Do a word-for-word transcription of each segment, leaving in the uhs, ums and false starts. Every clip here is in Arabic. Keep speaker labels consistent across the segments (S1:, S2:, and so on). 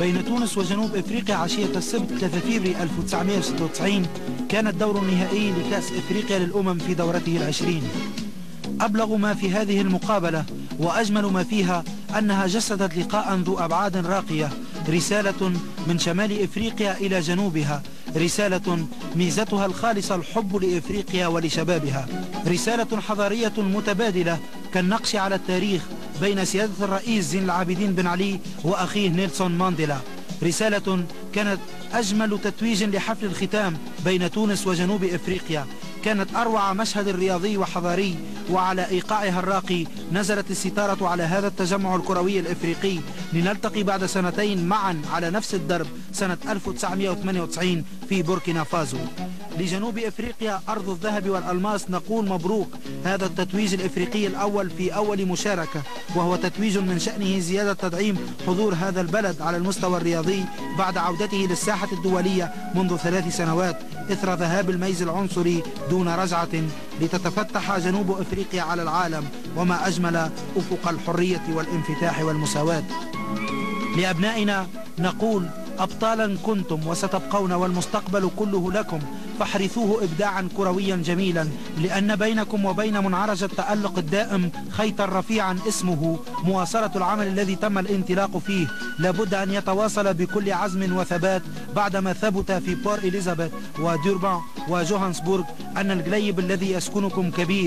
S1: بين تونس وجنوب افريقيا عشية السبت ثلاثة فبراير ألف وتسعمائة وستة وتسعين كان الدور النهائي لكأس افريقيا للأمم في دورته العشرين. أبلغ ما في هذه المقابلة وأجمل ما فيها أنها جسدت لقاء ذو أبعاد راقية، رسالة من شمال إفريقيا إلى جنوبها، رسالة ميزتها الخالصة الحب لإفريقيا ولشبابها، رسالة حضارية متبادلة كالنقش على التاريخ بين سيادة الرئيس زين العابدين بن علي وأخيه نيلسون مانديلا، رسالة كانت أجمل تتويج لحفل الختام بين تونس وجنوب إفريقيا، كانت أروع مشهد رياضي وحضاري، وعلى إيقاعها الراقي نزلت الستارة على هذا التجمع الكروي الإفريقي لنلتقي بعد سنتين معا على نفس الدرب سنة ألف وتسعمائة وثمانية وتسعين في بوركينا فازو. لجنوب إفريقيا أرض الذهب والألماس نقول مبروك هذا التتويج الإفريقي الأول في أول مشاركة، وهو تتويج من شأنه زيادة تدعيم حضور هذا البلد على المستوى الرياضي بعد عودته للساحة الدولية منذ ثلاث سنوات إثر ذهاب الميز العنصري دون رجعة، لتتفتح جنوب إفريقيا على العالم وما أجمل أفق الحرية والانفتاح والمساواة. لأبنائنا نقول أبطالا كنتم وستبقون والمستقبل كله لكم، فاحرثوه إبداعا كرويا جميلا، لأن بينكم وبين منعرج التألق الدائم خيطا رفيعا اسمه مواصلة العمل الذي تم الانطلاق فيه، لابد أن يتواصل بكل عزم وثبات بعدما ثبت في بور إليزابيث ودوربان وجوهانسبورغ أن الجليب الذي يسكنكم كبير،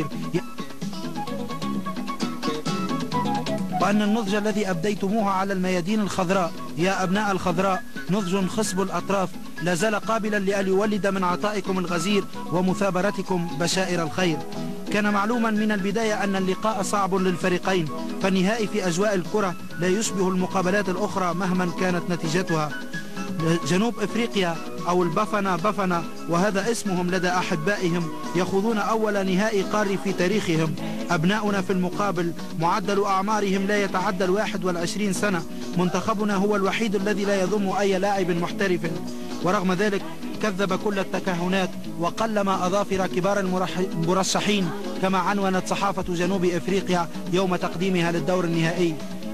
S1: وأن النضج الذي أبديتموه على الميادين الخضراء يا أبناء الخضراء نضج خصب الأطراف لا زال قابلا لأن يولد من عطائكم الغزير ومثابرتكم بشائر الخير. كان معلوما من البداية أن اللقاء صعب للفريقين، فالنهائي في أجواء الكرة لا يشبه المقابلات الأخرى مهما كانت نتيجتها. جنوب إفريقيا أو البافانا بافانا وهذا اسمهم لدى أحبائهم يخوضون أول نهائي قاري في تاريخهم. أبناؤنا في المقابل معدل أعمارهم لا يتعدى الواحد والعشرين سنة، منتخبنا هو الوحيد الذي لا يضم أي لاعب محترف، ورغم ذلك كذب كل التكهنات وقلما أظافر كبار المرشحين كما عنونت صحافة جنوب إفريقيا يوم تقديمها للدور النهائي.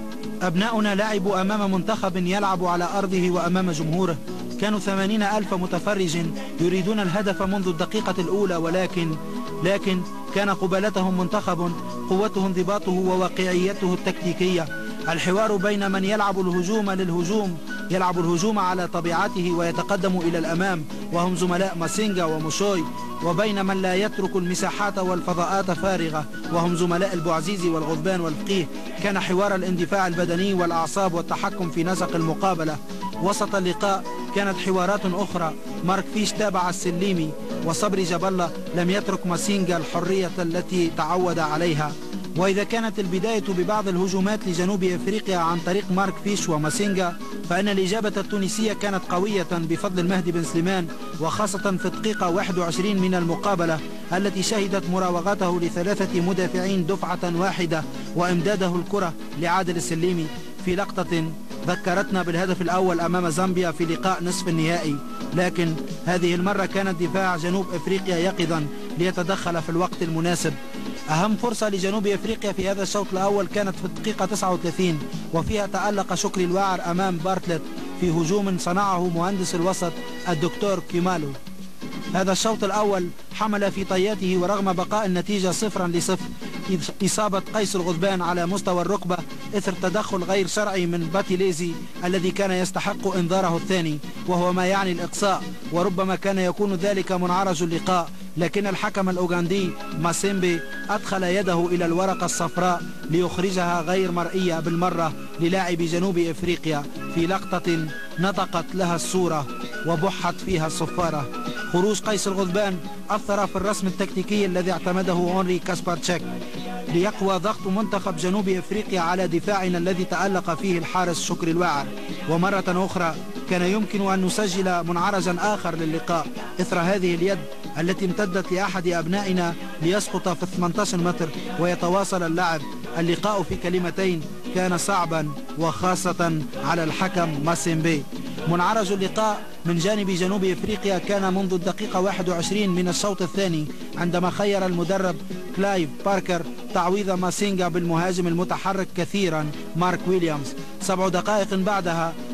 S1: أبناؤنا لعبوا أمام منتخب يلعب على أرضه وأمام جمهوره، كانوا ثمانين ألف متفرج يريدون الهدف منذ الدقيقة الأولى، ولكن لكن كان قبالتهم منتخب قوته انضباطه وواقعيته التكتيكية. الحوار بين من يلعب الهجوم للهجوم يلعب الهجوم على طبيعته ويتقدم إلى الأمام وهم زملاء ماسينجا وموشوي، وبين من لا يترك المساحات والفضاءات فارغة وهم زملاء البوعزيزي والغضبان والفقيه. كان حوار الاندفاع البدني والأعصاب والتحكم في نسق المقابلة. وسط اللقاء كانت حوارات أخرى، مارك فيش تابع السليمي وصبري جبلة لم يترك ماسينجا الحرية التي تعود عليها. وإذا كانت البداية ببعض الهجومات لجنوب إفريقيا عن طريق مارك فيش وماسينجا، فإن الإجابة التونسية كانت قوية بفضل المهدي بن سليمان، وخاصة في الدقيقة واحد وعشرين من المقابلة التي شهدت مراوغته لثلاثة مدافعين دفعة واحدة وإمداده الكرة لعادل السليمي في لقطة ذكرتنا بالهدف الأول أمام زامبيا في لقاء نصف النهائي، لكن هذه المرة كان دفاع جنوب إفريقيا يقظا ليتدخل في الوقت المناسب. أهم فرصة لجنوب إفريقيا في هذا الشوط الأول كانت في الدقيقة تسعة وثلاثين، وفيها تألق شكري الواعر أمام بارتلت في هجوم صنعه مهندس الوسط الدكتور كيمالو. هذا الشوط الأول حمل في طياته ورغم بقاء النتيجة صفرا لصفر إصابة قيس الغضبان على مستوى الركبة إثر تدخل غير شرعي من باتيليزي الذي كان يستحق إنذاره الثاني، وهو ما يعني الإقصاء، وربما كان يكون ذلك منعرج اللقاء، لكن الحكم الأوغندي ماسيمبي أدخل يده إلى الورقة الصفراء ليخرجها غير مرئية بالمرة للاعب جنوب إفريقيا في لقطة نطقت لها الصورة وبحت فيها الصفارة. خروج قيس الغضبان أثر في الرسم التكتيكي الذي اعتمده هنري كاسبارتشيك ليقوى ضغط منتخب جنوب إفريقيا على دفاعنا الذي تألق فيه الحارس شكري الواعر. ومرة أخرى كان يمكن أن نسجل منعرجا آخر للقاء إثر هذه اليد التي امتدت لأحد أبنائنا ليسقط في ثمانية عشر متر ويتواصل اللعب. اللقاء في كلمتين كان صعبا وخاصة على الحكم ماسيمبي. منعرج اللقاء من جانب جنوب إفريقيا كان منذ الدقيقة واحد وعشرين من الشوط الثاني عندما خير المدرب كلايف باركر تعويض ماسينجا بالمهاجم المتحرك كثيرا مارك ويليامز. سبع دقائق بعدها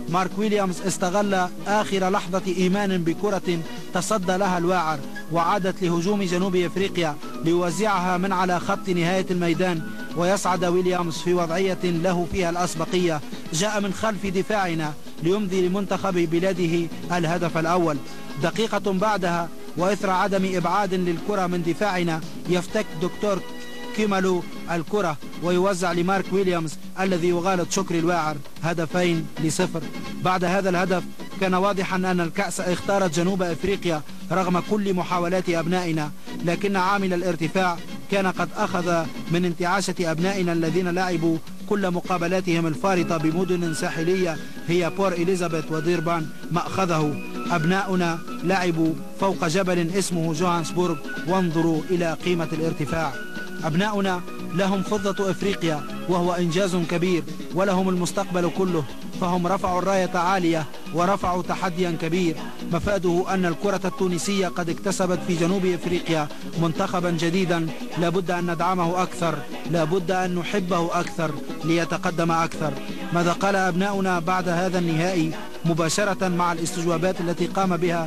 S1: مارك ويليامز استغل آخر لحظة إيمان بكرة تصدى لها الواعر وعادت لهجوم جنوب أفريقيا ليوزعها من على خط نهاية الميدان ويصعد ويليامز في وضعية له فيها الأسبقية. جاء من خلف دفاعنا ليمضي لمنتخب بلاده الهدف الأول. دقيقة بعدها وإثر عدم إبعاد للكرة من دفاعنا يفتك دكتور كيمالو الكرة ويوزع لمارك ويليامز الذي يغالط شكري الواعر هدفين لصفر. بعد هذا الهدف كان واضحا أن الكأس اختارت جنوب أفريقيا رغم كل محاولات أبنائنا، لكن عامل الارتفاع كان قد أخذ من انتعاشة أبنائنا الذين لعبوا كل مقابلاتهم الفارطة بمدن ساحلية هي بور إليزابيث وديربان مأخذه. أبناؤنا لعبوا فوق جبل اسمه جوهانسبورغ، وانظروا إلى قيمة الارتفاع. أبناؤنا لهم فضة أفريقيا وهو إنجاز كبير، ولهم المستقبل كله، فهم رفعوا الراية عالية ورفعوا تحديا كبير مفاده أن الكرة التونسية قد اكتسبت في جنوب أفريقيا منتخبا جديدا لابد أن ندعمه أكثر، لابد أن نحبه أكثر ليتقدم أكثر. ماذا قال أبناؤنا بعد هذا النهائي مباشرة مع الاستجوابات التي قام بها؟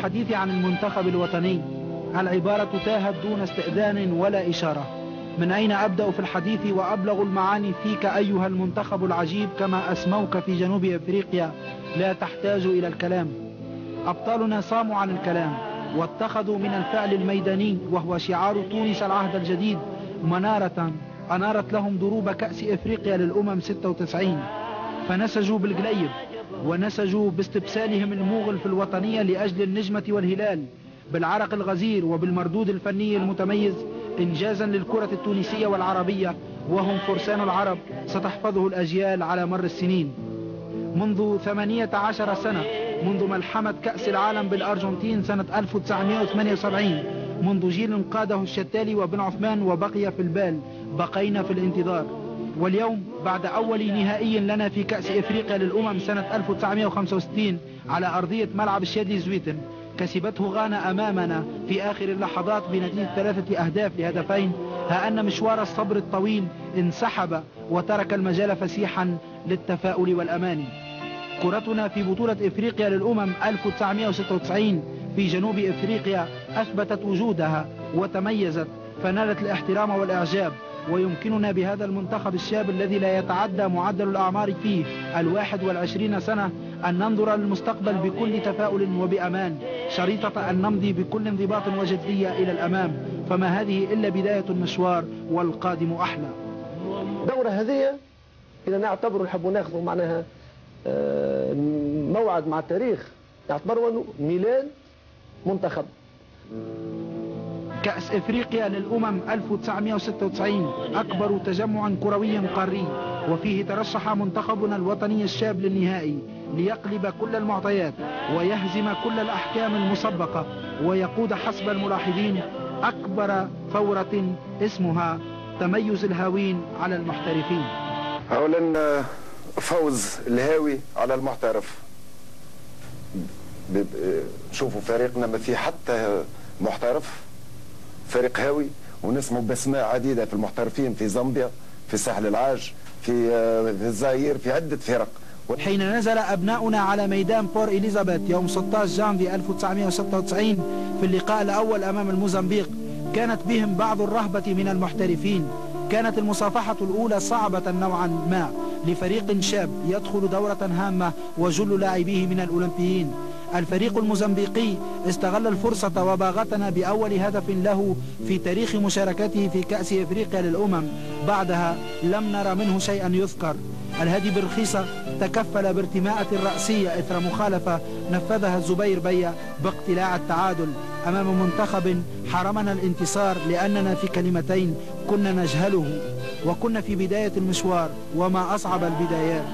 S1: الحديث عن المنتخب الوطني العبارة تاهت دون استئذان ولا إشارة. من أين أبدأ في الحديث وأبلغ المعاني فيك أيها المنتخب العجيب كما أسموك في جنوب أفريقيا لا تحتاج إلى الكلام. أبطالنا صاموا عن الكلام واتخذوا من الفعل الميداني وهو شعار تونس العهد الجديد منارة أنارت لهم دروب كأس إفريقيا للأمم ستة وتسعين، فنسجوا بالقليب ونسجوا باستبسالهم الموغل في الوطنية لأجل النجمة والهلال بالعرق الغزير وبالمردود الفني المتميز إنجازا للكرة التونسية والعربية، وهم فرسان العرب ستحفظه الأجيال على مر السنين. منذ ثمانية عشر سنة، منذ ملحمة كأس العالم بالأرجنتين سنة ألف وتسعمائة وثمانية وسبعين، منذ جيل قاده الشتالي وبن عثمان وبقي في البال، بقينا في الانتظار. واليوم بعد أول نهائي لنا في كأس إفريقيا للأمم سنة ألف وتسعمائة وخمسة وستين على أرضية ملعب الشادي زويتن، كسبته غانا أمامنا في آخر اللحظات بنتيجة ثلاثة أهداف لهدفين، ها أن مشوار الصبر الطويل انسحب وترك المجال فسيحا للتفاؤل والأماني. كرتنا في بطولة إفريقيا للأمم ألف وتسعمائة وستة وتسعين في جنوب إفريقيا أثبتت وجودها وتميزت فنالت الاحترام والإعجاب، ويمكننا بهذا المنتخب الشاب الذي لا يتعدى معدل الأعمار فيه الواحد والعشرين سنة أن ننظر للمستقبل بكل تفاؤل وبأمان، شريطة أن نمضي بكل انضباط وجدية إلى الأمام، فما هذه إلا بداية المشوار والقادم أحلى.
S2: الدورة هذه إذا نعتبر نحب ناخذ معناها موعد مع التاريخ، نعتبره ميلاد منتخب.
S1: كأس إفريقيا للأمم ألف وتسعمائة وستة وتسعين أكبر تجمع كروي قاري، وفيه ترشح منتخبنا الوطني الشاب للنهائي ليقلب كل المعطيات ويهزم كل الأحكام المسبقة ويقود حسب الملاحظين أكبر ثورة اسمها تميز الهاوين على المحترفين.
S3: أولا فوز الهاوي على المحترف. شوفوا فريقنا ما في حتى محترف، فريق هاوي، ونسموا باسماء عديدة في المحترفين في زامبيا، في ساحل العاج، في الجزائر، في عدة فرق.
S1: حين نزل أبناؤنا على ميدان بور إليزابيث يوم ستة عشر جانفي ألف وتسعمائة وستة وتسعين في اللقاء الأول أمام الموزمبيق كانت بهم بعض الرهبة من المحترفين. كانت المصافحة الأولى صعبة نوعا ما لفريق شاب يدخل دورة هامة وجل لاعبيه من الأولمبيين. الفريق الموزمبيقي استغل الفرصة وباغتنا بأول هدف له في تاريخ مشاركته في كأس إفريقيا للأمم، بعدها لم نرى منه شيئا يذكر. الهادي برخيصة تكفل بارتماءة رأسية إثر مخالفة نفذها الزبير بيا باقتلاع التعادل أمام منتخب حرمنا الانتصار لأننا في كلمتين كنا نجهله، وكنا في بداية المشوار وما أصعب البدايات.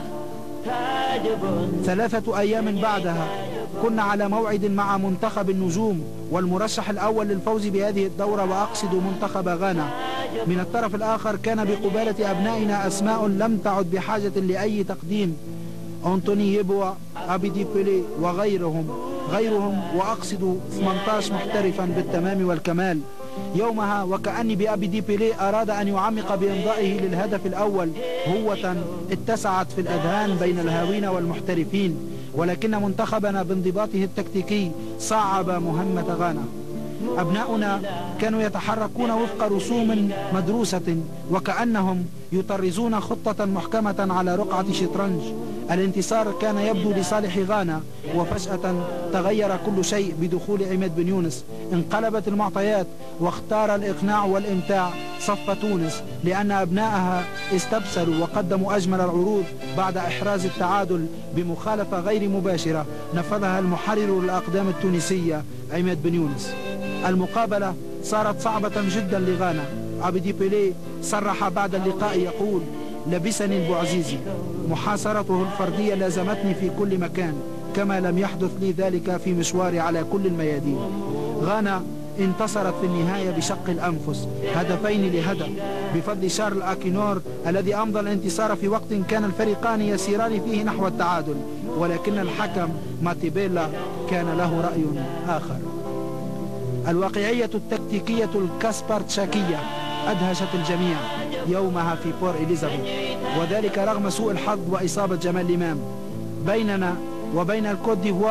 S1: ثلاثة أيام بعدها كنا على موعد مع منتخب النجوم والمرشح الأول للفوز بهذه الدورة، وأقصد منتخب غانا. من الطرف الآخر كان بقبالة أبنائنا أسماء لم تعد بحاجة لأي تقديم، أنتوني يبوا، أبيدي بيلي وغيرهم غيرهم وأقصد ثمانية عشر محترفا بالتمام والكمال. يومها وكأني بأبيدي بيلي أراد أن يعمق بإمضائه للهدف الأول هوة اتسعت في الأذهان بين الهاوين والمحترفين، ولكن منتخبنا بانضباطه التكتيكي صعب مهمة غانا. أبناؤنا كانوا يتحركون وفق رسوم مدروسة وكأنهم يطرزون خطة محكمة على رقعة شطرنج. الانتصار كان يبدو لصالح غانا، وفجأة تغير كل شيء بدخول عماد بن يونس. انقلبت المعطيات واختار الإقناع والإمتاع صف تونس، لأن أبنائها استبسلوا وقدموا أجمل العروض بعد إحراز التعادل بمخالفة غير مباشرة نفذها المحرر للأقدام التونسية عماد بن يونس. المقابلة صارت صعبة جدا لغانا. أبيدي بيلي صرح بعد اللقاء يقول: لبسني البوعزيزي، محاصرته الفردية لازمتني في كل مكان كما لم يحدث لي ذلك في مشواري على كل الميادين. غانا انتصرت في النهاية بشق الأنفس هدفين لهدف بفضل شارل أكينور الذي أمضى الانتصار في وقت كان الفريقان يسيران فيه نحو التعادل، ولكن الحكم ماتيبيلا كان له رأي آخر. الواقعية التكتيكية الكاسبارتشاكية أدهشت الجميع يومها في بور إليزابيث، وذلك رغم سوء الحظ وإصابة جمال الإمام. بيننا وبين الكوت ديفوار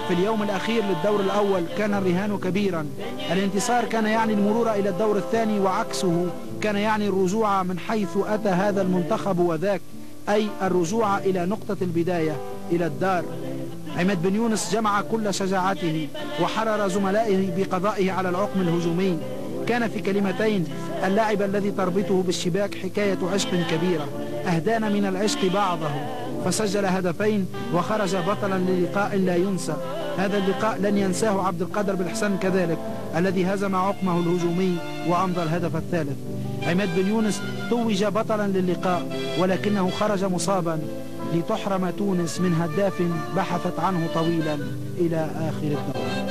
S1: في اليوم الأخير للدور الأول كان الرهان كبيرا. الانتصار كان يعني المرور إلى الدور الثاني، وعكسه كان يعني الرجوع من حيث أتى هذا المنتخب وذاك، أي الرجوع إلى نقطة البداية، إلى الدار. عماد بن يونس جمع كل شجاعته وحرر زملائه بقضائه على العقم الهجومي. كان في كلمتين: اللاعب الذي تربطه بالشباك حكاية عشق كبيرة، أهدانا من العشق بعضه، فسجل هدفين وخرج بطلا للقاء لا ينسى. هذا اللقاء لن ينساه عبد القادر بالحسن كذلك، الذي هزم عقمه الهجومي وأمضى الهدف الثالث. عماد بن يونس توج بطلا للقاء، ولكنه خرج مصابا لتحرم تونس من هداف بحثت عنه طويلا إلى آخر الدورة.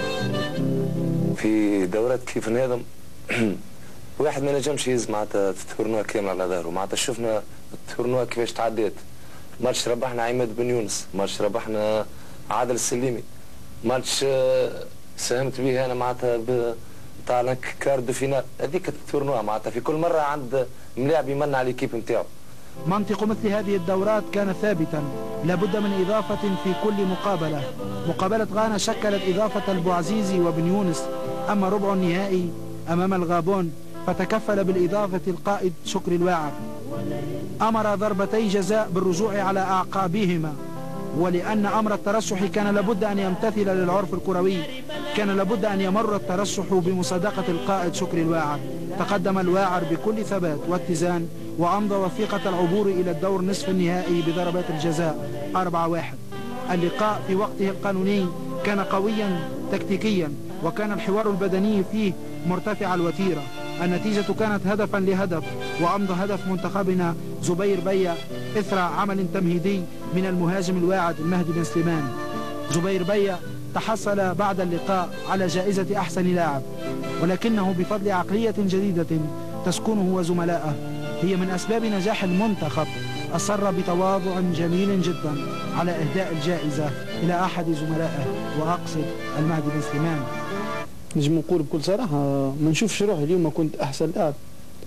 S4: في دورات كيف النظام واحد ما نجمش يهز معناتها التورنوا كامل على ظهره. معناتها شفنا التورنوا كيفاش تعدات. ماتش ربحنا عماد بن يونس، ماتش ربحنا عادل السليمي، ماتش ساهمت به انا معناتها تاع كارد فينال. هذيك التورنوا معناتها في كل مره عند ملاعب يمنع على الكيب نتاعو.
S1: منطق مثل هذه الدورات كان ثابتا، لابد من إضافة في كل مقابلة. مقابلة غانا شكلت إضافة البوعزيزي وبن يونس، أما ربع النهائي أمام الغابون فتكفل بالإضافة القائد شكري الواعر. أمر ضربتي جزاء بالرجوع على أعقابهما، ولأن أمر الترشح كان لابد أن يمتثل للعرف الكروي، كان لابد أن يمر الترشح بمصادقة القائد شكري الواعر. تقدم الواعر بكل ثبات واتزان وأمضى وثيقة العبور إلى الدور نصف النهائي بضربات الجزاء أربعة واحد. اللقاء في وقته القانوني كان قويا تكتيكيا، وكان الحوار البدني فيه مرتفع الوتيرة. النتيجة كانت هدفا لهدف، وأمضى هدف منتخبنا زبير بيا إثر عمل تمهيدي من المهاجم الواعد المهدي بن سليمان. زبير بيا تحصل بعد اللقاء على جائزة أحسن لاعب، ولكنه بفضل عقلية جديدة تسكنه وزملائه هي من أسباب نجاح المنتخب. أصر بتواضع جميل جدا على إهداء الجائزة إلى أحد زملائه، وأقصد المهدي بن سليمان.
S5: نجم نقول بكل صراحة ما نشوفش روحي اليوم كنت أحسن لاعب.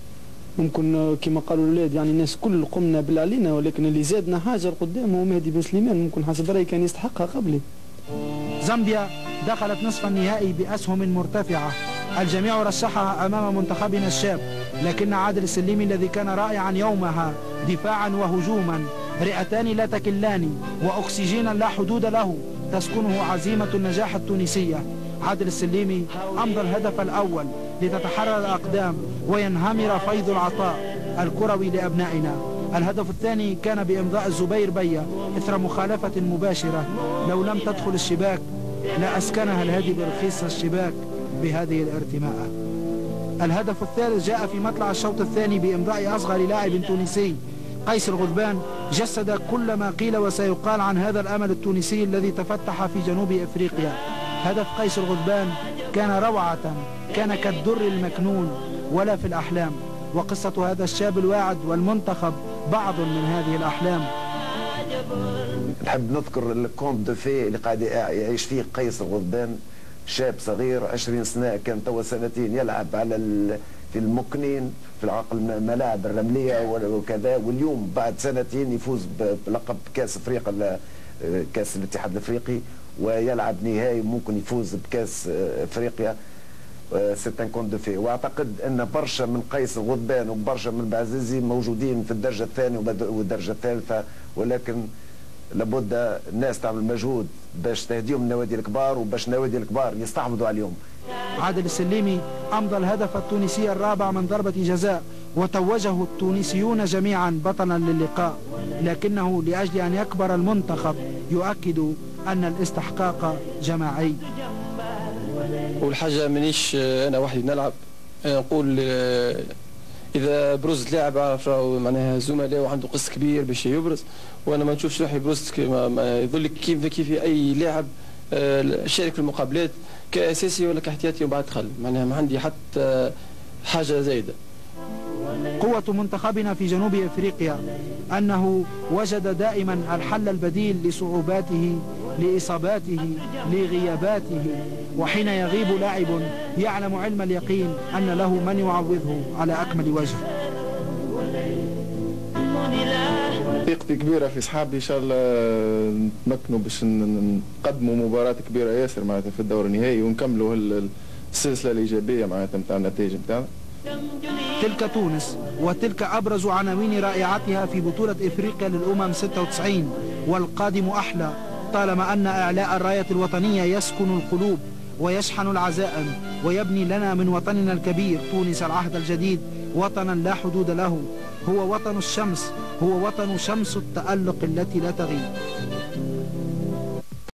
S5: ممكن كما قالوا الأولاد يعني الناس كل قمنا باللي علينا، ولكن اللي زادنا حاجة لقدام هو مهدي بن سليمان، ممكن حسب رأيي كان يستحقها قبلي.
S1: زامبيا دخلت نصف النهائي بأسهم مرتفعة، الجميع رشحها أمام منتخبنا الشاب، لكن عادل السليمي الذي كان رائعا يومها دفاعا وهجوما، رئتان لا تكلان وأكسجينا لا حدود له، تسكنه عزيمة النجاح التونسية. عادل السليمي أمضى الهدف الأول لتتحرر الأقدام وينهمر فيض العطاء الكروي لأبنائنا. الهدف الثاني كان بإمضاء الزبير بيا إثر مخالفة مباشرة، لو لم تدخل الشباك لا أسكنها الهادي برخيص الشباك بهذه الارتماءة. الهدف الثالث جاء في مطلع الشوط الثاني بإمضاء أصغر لاعب تونسي قيس الغذبان، جسد كل ما قيل وسيقال عن هذا الأمل التونسي الذي تفتح في جنوب إفريقيا. هدف قيس الغذبان كان روعة، كان كالدر المكنون ولا في الأحلام، وقصة هذا الشاب الواعد والمنتخب بعض من هذه الأحلام.
S3: نحب نذكر الكونت دو في اللي قاعد يعيش فيه قيس الغذبان، شاب صغير عشرين سنة، كان توا سنتين يلعب على في المكنين في العقل الملاعب الرملية وكذا، واليوم بعد سنتين يفوز بلقب كاس افريقيا، كاس الاتحاد الافريقي، ويلعب نهائي ممكن يفوز بكاس افريقيا. سيتان كونت دو في، واعتقد ان برشا من قيس الغذبان وبرشا من بعزيزي موجودين في الدرجه الثانيه والدرجه الثالثه، ولكن لابد الناس تعمل مجهود باش تهديهم النوادي الكبار وباش النوادي الكبار يستحوذوا عليهم.
S1: عادل السليمي أمضى الهدف التونسي الرابع من ضربة جزاء، وتوجه التونسيون جميعا بطلا للقاء، لكنه لأجل أن يكبر المنتخب يؤكد أن الاستحقاق جماعي.
S5: والحاجة منيش أنا وحدي نلعب، نقول إذا برز لاعب عارف راهو معناها زملاء وعنده قص كبير باش يبرز، وأنا ما نشوفش روحي برزت يظل كيف كيف أي لاعب شارك في المقابلات كأساسي ولا كاحتياطي وبعد دخل، معناها ما عندي حتى حاجة زايدة.
S1: قوة منتخبنا في جنوب إفريقيا أنه وجد دائما الحل البديل لصعوباته، لإصاباته، لغياباته، وحين يغيب لاعب يعلم علم اليقين أن له من يعوضه على أكمل وجه.
S5: ثقة
S6: ثقتي كبيره في صحابي، ان شاء الله نتمكنوا باش نقدموا مباراه كبيره ياسر معناتها في الدور النهائي ونكملوا السلسله الايجابيه معناتها نتاع النتائج نتاعنا.
S1: تلك تونس، وتلك أبرز عناوين رائعتها في بطولة إفريقيا للأمم ستة وتسعين، والقادم أحلى طالما أن إعلاء الراية الوطنية يسكن القلوب ويشحن العزائم ويبني لنا من وطننا الكبير تونس العهد الجديد وطنا لا حدود له. هو وطن الشمس، هو وطن شمس التألق التي لا تغيب.